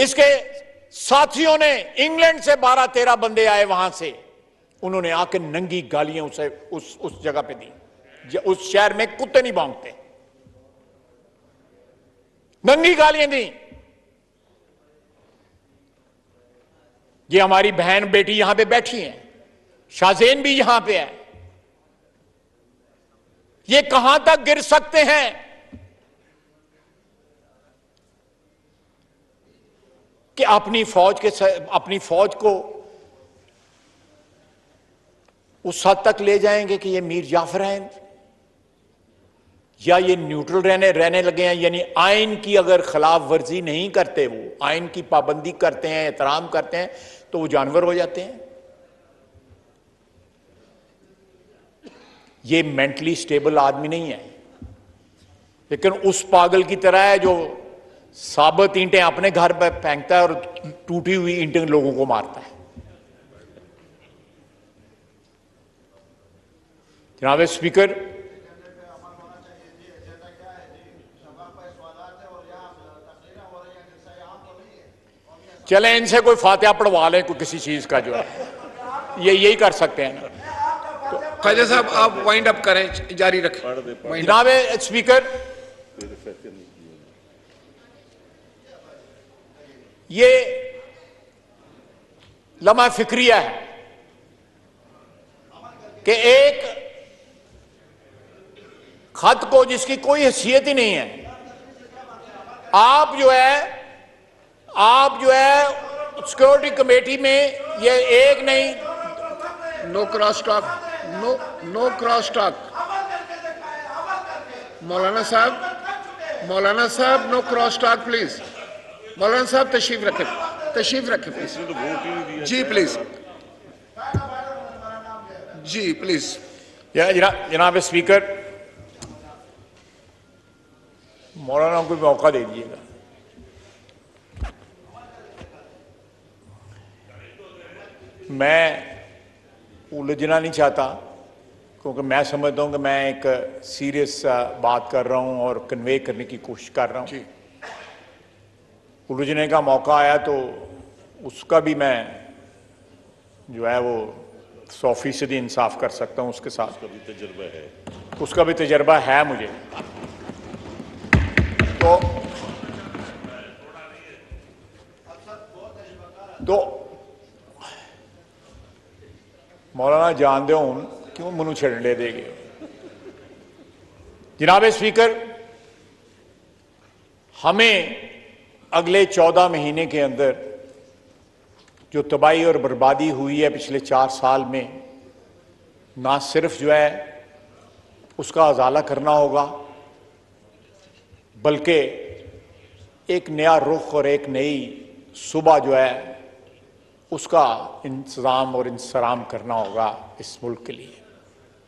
इसके साथियों ने इंग्लैंड से 12-13 बंदे आए वहां से, उन्होंने आके नंगी गालियां उसे उस जगह पे दी। उस शहर में कुत्ते नहीं भौंकते, नंगी गालियां दी। ये हमारी बहन बेटी यहां पे बैठी है, शाहजेन भी यहां पे है। ये कहां तक गिर सकते हैं? कि अपनी फौज को उस हद तक ले जाएंगे कि ये मीर जाफर हैं, या ये न्यूट्रल रहने लगे हैं। यानी आइन की अगर खिलाफ वर्जी नहीं करते, वो आइन की पाबंदी करते हैं, एहतराम करते हैं, तो वो जानवर हो जाते हैं। ये मेंटली स्टेबल आदमी नहीं है, लेकिन उस पागल की तरह है जो साबुत ईंटें अपने घर पर फेंकता है और टूटी हुई ईंटें लोगों को मारता है। जनाब स्पीकर, चले इनसे कोई फातिहा पढ़वा लें, कोई किसी चीज का जो है, ये यही कर सकते हैं ना। ख्वाजा साहब आप वाइंड अप करें, जारी रखें। जनाब स्पीकर, ये लम्हा फिक्रिया है कि एक खत को जिसकी कोई हैसियत ही नहीं है, आप जो है सिक्योरिटी कमेटी में ये एक नहीं, no cross talk, no cross talk. मौलाना साहब नो क्रॉस टॉक प्लीज। मौलाना साहब तशरीफ रखें प्लीज। जी प्लीज, जी प्लीज। जनाब स्पीकर, मौलाना को मौका दे दीजिएगा। मैं उलझना नहीं चाहता, क्योंकि मैं समझता हूं कि मैं एक सीरियस बात कर रहा हूं और कन्वे करने की कोशिश कर रहा हूं। उलझने का मौका आया तो उसका भी मैं जो है वो 100% इंसाफ कर सकता हूं उसके साथ। उसका भी तजर्बा है मुझे। तो मौलाना जान दो हूं क्यों मनु छड़ने देंगे। जनाब स्पीकर, हमें अगले 14 महीने के अंदर जो तबाही और बर्बादी हुई है पिछले 4 साल में, ना सिर्फ जो है उसका अजाला करना होगा, बल्कि एक नया रुख और एक नई सुबह जो है उसका इंतज़ाम और इंतज़ाम करना होगा इस मुल्क के लिए।